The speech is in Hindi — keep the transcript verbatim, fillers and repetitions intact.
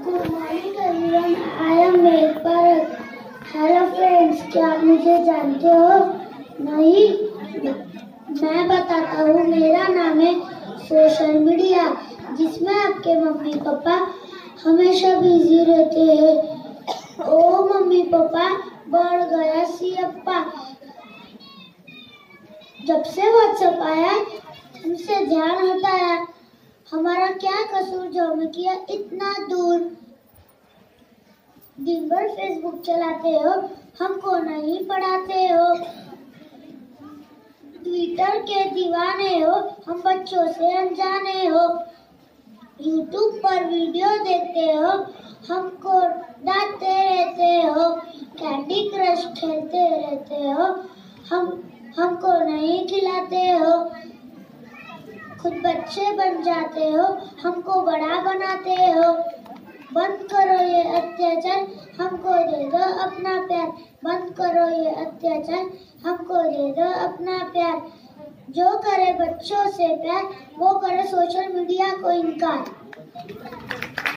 Good morning everyone, I am Megh Parakh. Hello friends, क्या आप मुझे जानते हो? नहीं, मैं बताता हूँ। मेरा नाम है सोशल मीडिया, जिसमें आपके मम्मी पापा हमेशा बिजी रहते हैं। ओ मम्मी पापा, बढ़ गया सियप्पा। जब से व्हाट्सएप आया, हमसे ध्यान हटाया। हमारा क्या कसूर जो हमें किया इतना दूर? दिन भर फेसबुक चलाते हो, हमको नहीं पढ़ाते हो। ट्विटर के दीवाने हो, हम बच्चों से अनजाने हो। यूट्यूब पर वीडियो देखते हो, हमको डांटते रहते हो। कैंडी क्रश खेलते रहते हो, हम हमको नहीं खिलाते हो। खुद बच्चे बन जाते हो, हमको बड़ा बनाते हो। बंद करो ये अत्याचार, हमको दे दो अपना प्यार। बंद करो ये अत्याचार, हमको दे दो अपना प्यार। जो करे बच्चों से प्यार, वो करे सोशल मीडिया को इनकार।